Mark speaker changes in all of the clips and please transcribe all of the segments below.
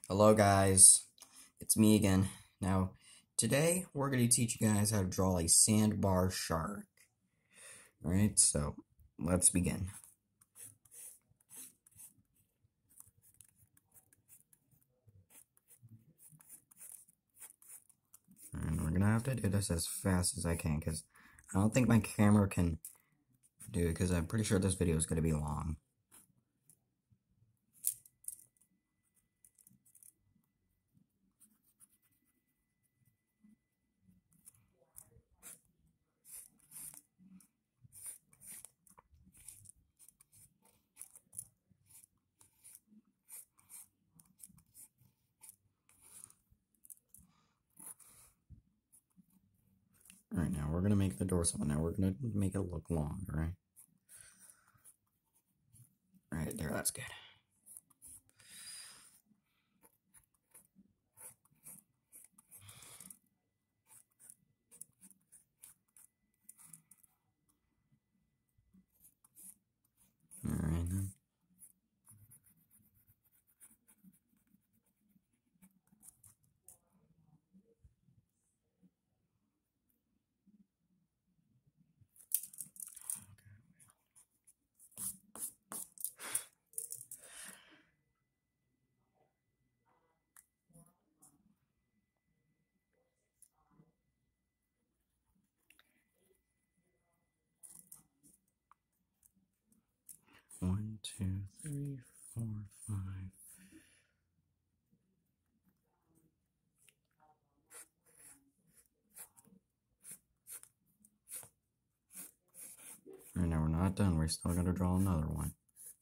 Speaker 1: Hello guys, it's me again. Now, today we're going to teach you guys how to draw a sandbar shark. Alright, so let's begin. And we're going to have to do this as fast as I can because I don't think my camera can do it because I'm pretty sure this video is going to be long. Alright, now we're going to make the dorsal. Now we're going to make it look long, alright? Alright, there, that's good. Alright then. One, two, three, four, five. Alright, now we're not done. We're still going to draw another one.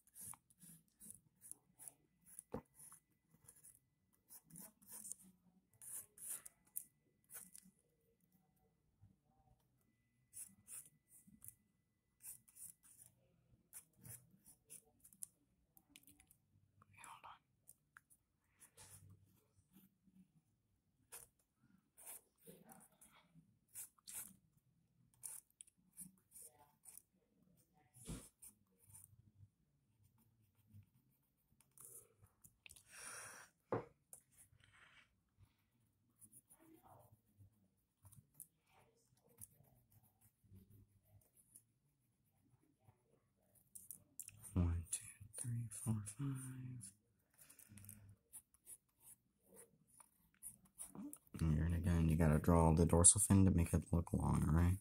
Speaker 1: One, two, three, four, five. And again, you gotta draw the dorsal fin to make it look long, alright?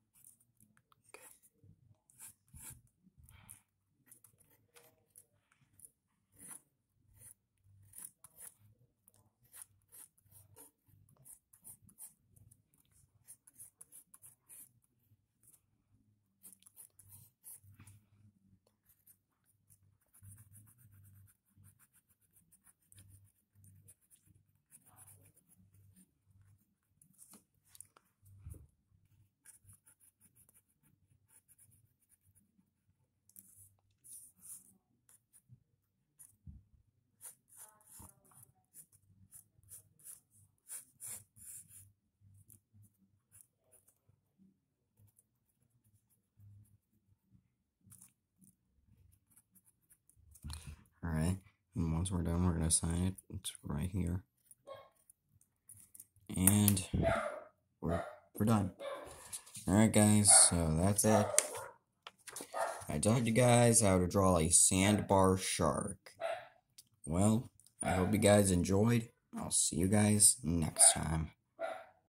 Speaker 1: Alright, and once we're done, we're gonna sign it. It's right here. And we're done. Alright guys, so that's it. I taught you guys how to draw a sandbar shark. Well, I hope you guys enjoyed. I'll see you guys next time.